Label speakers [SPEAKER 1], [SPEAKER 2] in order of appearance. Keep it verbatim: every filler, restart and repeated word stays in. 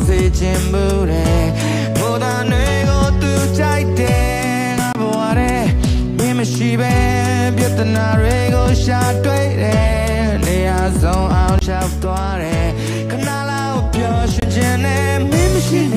[SPEAKER 1] စေခြင်းမှုတဲ့မိုးသားတွေကိုသူကြိုက်တယ်ငါဘဝတဲ့မင်းမရှိပဲပြဿနာတွေကိုရှာတွေ့တယ်နေရာဆုံးအောင်ချသွားတယ်ခဏလောက်ပျော်ရွှင်ခြင်းနဲ့မင်းမရှိ